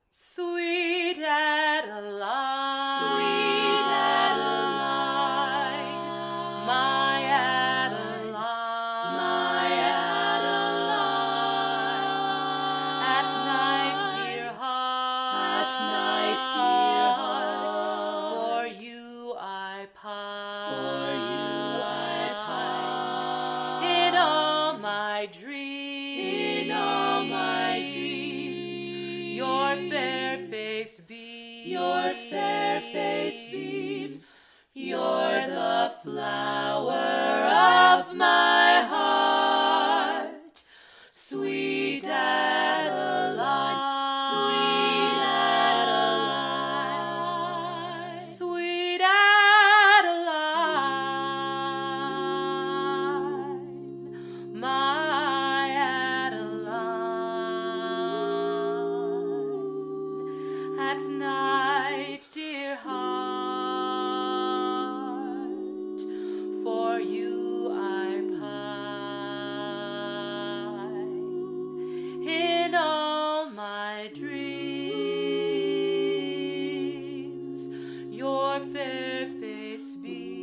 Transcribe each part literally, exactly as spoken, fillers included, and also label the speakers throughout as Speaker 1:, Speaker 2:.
Speaker 1: Sweet Adeline,
Speaker 2: Sweet Adeline,
Speaker 1: my Adeline,
Speaker 2: my Adeline.
Speaker 1: At night, dear heart,
Speaker 2: At night, dear heart,
Speaker 1: for you I pine,
Speaker 2: for you I pine.
Speaker 1: In all my dreams,
Speaker 2: In all my dreams,
Speaker 1: your fair face beams,
Speaker 2: your fair face beams. You're the flower of my heart, sweet Adeline, sweet Adeline,
Speaker 1: Sweet Adeline, my Adeline. At night, dear heart, for you I pine. In all my dreams, your fair face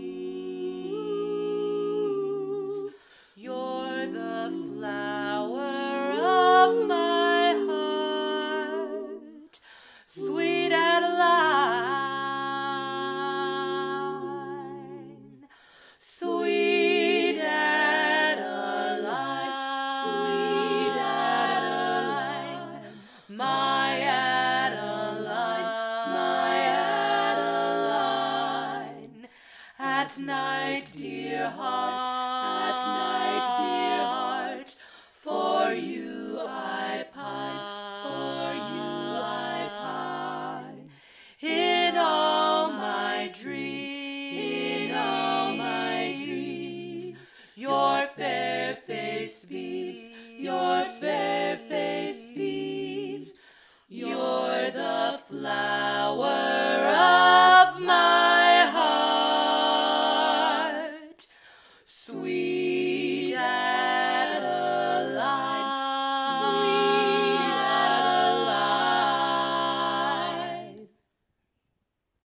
Speaker 1: beams. You're the flower of my heart, sweet Adeline, sweet Adeline,
Speaker 2: sweet Adeline,
Speaker 1: my Adeline,
Speaker 2: my Adeline.
Speaker 1: At night, dear heart,
Speaker 2: At night,